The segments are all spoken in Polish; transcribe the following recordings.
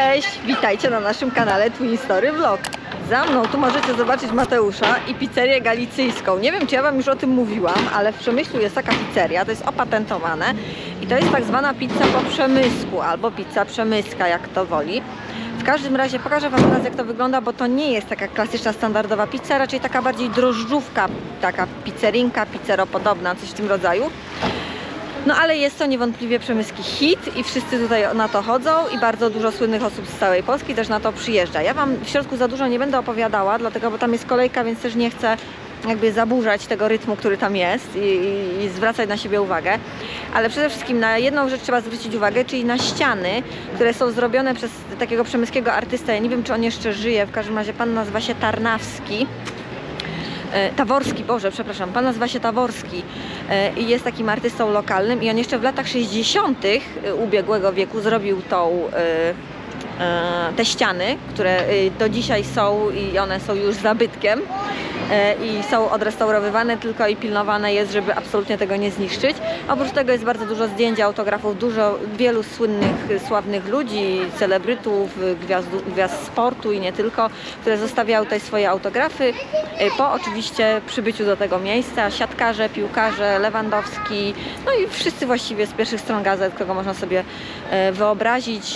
Cześć! Witajcie na naszym kanale Twin Story Vlog. Za mną tu możecie zobaczyć Mateusza i pizzerię galicyjską. Nie wiem, czy ja wam już o tym mówiłam, ale w Przemyślu jest taka pizzeria, to jest opatentowane i to jest tak zwana pizza po przemysku albo pizza przemyska, jak kto woli. W każdym razie pokażę wam teraz, jak to wygląda, bo to nie jest taka klasyczna, standardowa pizza, raczej taka bardziej drożdżówka, taka pizzerinka, pizzeropodobna, coś w tym rodzaju. No ale jest to niewątpliwie przemyski hit i wszyscy tutaj na to chodzą i bardzo dużo słynnych osób z całej Polski też na to przyjeżdża. Ja wam w środku za dużo nie będę opowiadała, dlatego, bo tam jest kolejka, więc też nie chcę jakby zaburzać tego rytmu, który tam jest i zwracać na siebie uwagę. Ale przede wszystkim na jedną rzecz trzeba zwrócić uwagę, czyli na ściany, które są zrobione przez takiego przemyskiego artystę. Ja nie wiem, czy on jeszcze żyje, w każdym razie pan nazywa się Taworski, Boże, przepraszam, pan nazywa się Taworski i jest takim artystą lokalnym i on jeszcze w latach 60. ubiegłego wieku zrobił te ściany, które do dzisiaj są i one są już zabytkiem i są odrestaurowywane tylko i pilnowane jest, żeby absolutnie tego nie zniszczyć. Oprócz tego jest bardzo dużo zdjęć, autografów, wielu słynnych, sławnych ludzi, celebrytów, gwiazd sportu i nie tylko, które zostawiały tutaj swoje autografy po oczywiście przybyciu do tego miejsca. Siatkarze, piłkarze, Lewandowski, no i wszyscy właściwie z pierwszych stron gazet, kogo można sobie wyobrazić.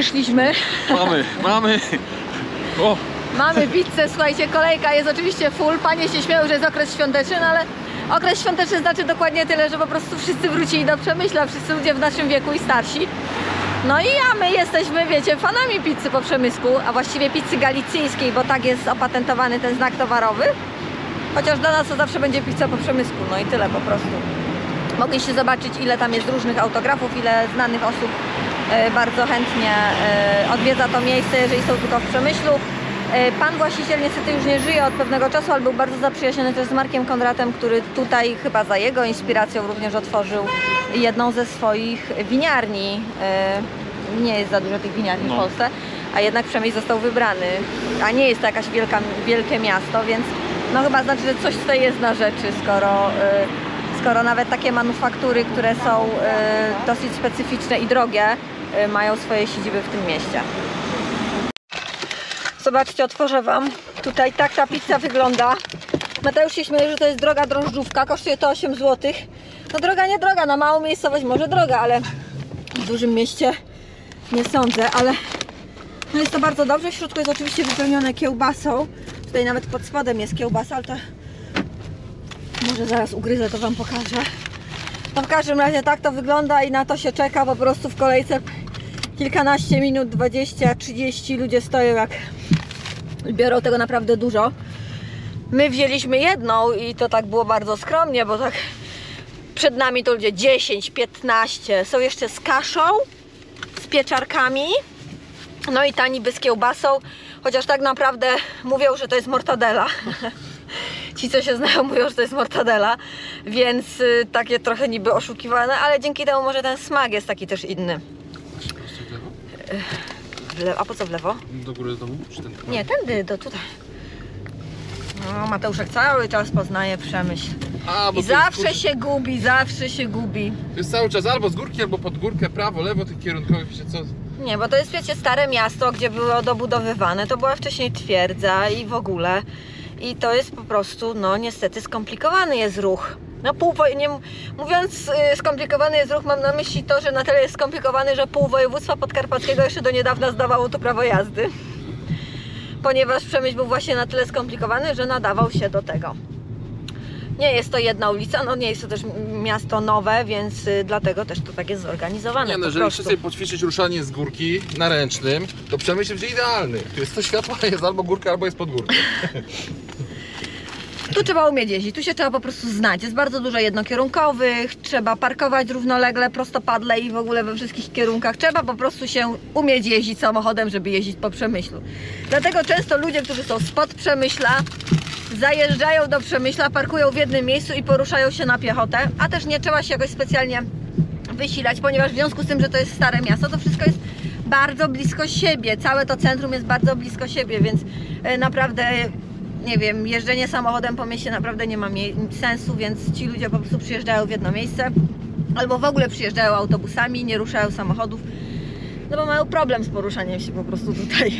przyszliśmy. Mamy. O. Mamy pizzę, słuchajcie, kolejka jest oczywiście full. Panie się śmieją, że jest okres świąteczny, no ale okres świąteczny znaczy dokładnie tyle, że po prostu wszyscy wrócili do Przemyśla, wszyscy ludzie w naszym wieku i starsi. No i my jesteśmy, wiecie, fanami pizzy po Przemysku, a właściwie pizzy galicyjskiej, bo tak jest opatentowany ten znak towarowy. Chociaż dla nas to zawsze będzie pizza po Przemysku, no i tyle po prostu. Mogliście zobaczyć, ile tam jest różnych autografów, ile znanych osób bardzo chętnie odwiedza to miejsce, jeżeli są tylko w Przemyślu. Pan właściciel niestety już nie żyje od pewnego czasu, ale był bardzo zaprzyjaźniony też z Markiem Kondratem, który tutaj chyba za jego inspiracją również otworzył jedną ze swoich winiarni. Nie jest za dużo tych winiarni w Polsce, a jednak Przemyśl został wybrany. A nie jest to jakaś wielkie miasto, więc no chyba znaczy, że coś tutaj jest na rzeczy, skoro nawet takie manufaktury, które są dosyć specyficzne i drogie, mają swoje siedziby w tym mieście. Zobaczcie, otworzę wam. Tutaj tak ta pizza wygląda. Mateusz się śmieje, że to jest droga drożdżówka. Kosztuje to 8 zł. No droga, nie droga. Na małą miejscowość może droga, ale w dużym mieście nie sądzę. Ale no jest to bardzo dobrze. W środku jest oczywiście wypełnione kiełbasą. Tutaj nawet pod spodem jest kiełbasa, ale to może zaraz ugryzę, to wam pokażę. No w każdym razie tak to wygląda i na to się czeka po prostu w kolejce. Kilkanaście minut, 20, 30 ludzie stoją, jak biorą tego naprawdę dużo. My wzięliśmy jedną i to tak było bardzo skromnie, bo tak przed nami to ludzie 10, 15. Są jeszcze z kaszą, z pieczarkami, no i ta niby z kiełbasą, chociaż tak naprawdę mówią, że to jest mortadela. Ci, co się znają, mówią, że to jest mortadela, więc takie trochę niby oszukiwane, ale dzięki temu może ten smak jest taki też inny. A po co w lewo? Do góry z domu? Czy ten? Nie, tędy, do tutaj. No, Mateuszek cały czas poznaje Przemyśl. I zawsze się gubi. To jest cały czas albo z górki, albo pod górkę, prawo, lewo, tych kierunkowych, wiecie co? Nie, bo to jest, wiecie, stare miasto, gdzie było dobudowywane. To była wcześniej twierdza i w ogóle. I to jest po prostu, no niestety skomplikowany jest ruch. No mówiąc skomplikowany jest ruch, mam na myśli to, że na tyle jest skomplikowany, że pół województwa podkarpackiego jeszcze do niedawna zdawało tu prawo jazdy. Ponieważ Przemyśl był właśnie na tyle skomplikowany, że nadawał się do tego. Nie jest to jedna ulica, no nie jest to też miasto nowe, więc dlatego też to tak jest zorganizowane. Nie no, jeżeli chcecie poćwiczyć ruszanie z górki na ręcznym, to Przemyśl będzie idealny. Tu jest to światło, jest albo górka, albo jest pod górką. Tu trzeba umieć jeździć, tu się trzeba po prostu znać. Jest bardzo dużo jednokierunkowych, trzeba parkować równolegle, prostopadle i w ogóle we wszystkich kierunkach. Trzeba po prostu się umieć jeździć samochodem, żeby jeździć po Przemyślu. Dlatego często ludzie, którzy są spod Przemyśla, zajeżdżają do Przemyśla, parkują w jednym miejscu i poruszają się na piechotę, a też nie trzeba się jakoś specjalnie wysilać, ponieważ w związku z tym, że to jest stare miasto, to wszystko jest bardzo blisko siebie. Całe to centrum jest bardzo blisko siebie, więc naprawdę, nie wiem, jeżdżenie samochodem po mieście naprawdę nie ma sensu, więc ci ludzie po prostu przyjeżdżają w jedno miejsce albo w ogóle przyjeżdżają autobusami, nie ruszają samochodów, no bo mają problem z poruszaniem się po prostu tutaj.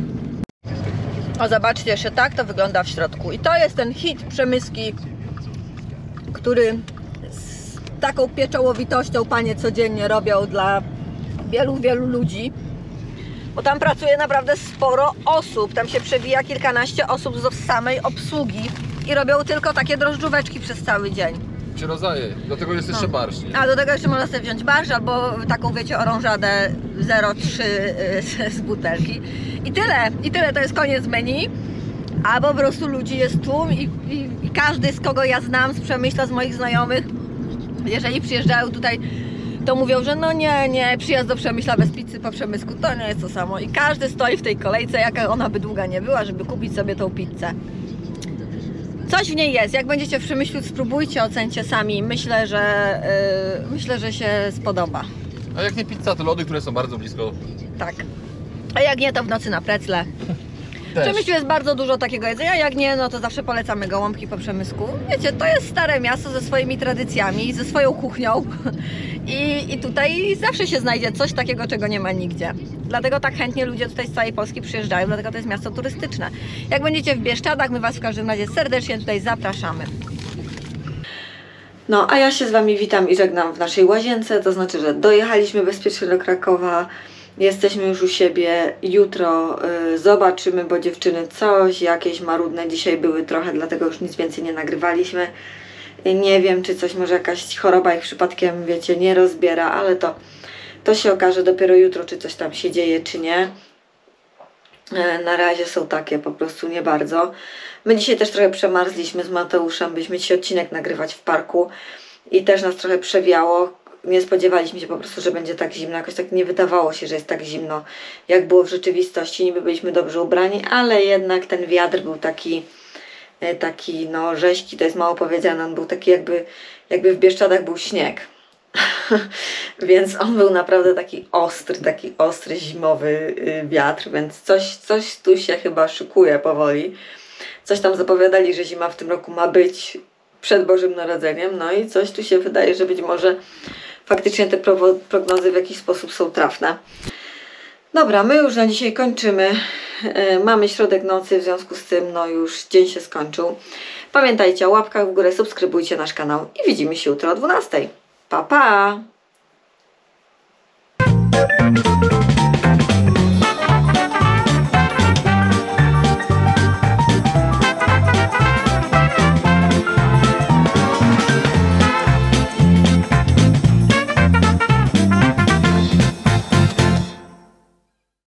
O, zobaczcie, jeszcze tak to wygląda w środku. I to jest ten hit przemyski, który z taką pieczołowitością panie codziennie robią dla wielu, wielu ludzi. Bo tam pracuje naprawdę sporo osób. Tam się przewija kilkanaście osób z samej obsługi i robią tylko takie drożdżóweczki przez cały dzień. Się rozdaje. Do tego jest jeszcze barszcz. Nie? A do tego jeszcze można sobie wziąć barszcz albo taką, wiecie, orążadę 0,3 z butelki. I tyle, to jest koniec menu. A po prostu ludzi jest tłum i każdy, z kogo ja znam z Przemyśla, z moich znajomych, jeżeli przyjeżdżają tutaj, to mówią, że no nie, przyjazd do Przemyśla bez pizzy po Przemysku to nie jest to samo. I każdy stoi w tej kolejce, jaka ona by długa nie była, żeby kupić sobie tą pizzę. Coś w niej jest. Jak będziecie w Przemyślu, spróbujcie, ocencie sami. Myślę, że się spodoba. A jak nie pizza, to lody, które są bardzo blisko. Tak. A jak nie, to w nocy na precle. W Przemyślu jest bardzo dużo takiego jedzenia, jak nie, no to zawsze polecamy gołąbki po Przemysku. Wiecie, to jest stare miasto ze swoimi tradycjami, ze swoją kuchnią i tutaj zawsze się znajdzie coś takiego, czego nie ma nigdzie. Dlatego tak chętnie ludzie tutaj z całej Polski przyjeżdżają, dlatego to jest miasto turystyczne. Jak będziecie w Bieszczadach, my Was w każdym razie serdecznie tutaj zapraszamy. No, a ja się z Wami witam i żegnam w naszej łazience, to znaczy, że dojechaliśmy bezpiecznie do Krakowa. Jesteśmy już u siebie. Jutro zobaczymy, bo dziewczyny coś jakieś marudne dzisiaj były trochę, dlatego już nic więcej nie nagrywaliśmy. Nie wiem, czy coś, może jakaś choroba ich przypadkiem, wiecie, nie rozbiera, ale to się okaże dopiero jutro, czy coś tam się dzieje, czy nie. Na razie są takie po prostu nie bardzo. My dzisiaj też trochę przemarzliśmy z Mateuszem, byliśmy dzisiaj odcinek nagrywać w parku i też nas trochę przewiało. Nie spodziewaliśmy się po prostu, że będzie tak zimno. Jakoś tak nie wydawało się, że jest tak zimno, jak było w rzeczywistości. Niby byliśmy dobrze ubrani, ale jednak ten wiatr był taki no rześki, to jest mało powiedziane. On był taki jakby w Bieszczadach był śnieg. Więc on był naprawdę taki ostry zimowy wiatr, więc coś tu się chyba szykuje powoli. Coś tam zapowiadali, że zima w tym roku ma być przed Bożym Narodzeniem, no i coś tu się wydaje, że być może faktycznie te prognozy w jakiś sposób są trafne. Dobra, my już na dzisiaj kończymy. Mamy środek nocy, w związku z tym no już dzień się skończył. Pamiętajcie o łapkach w górę, subskrybujcie nasz kanał i widzimy się jutro o 12:00. Pa, pa!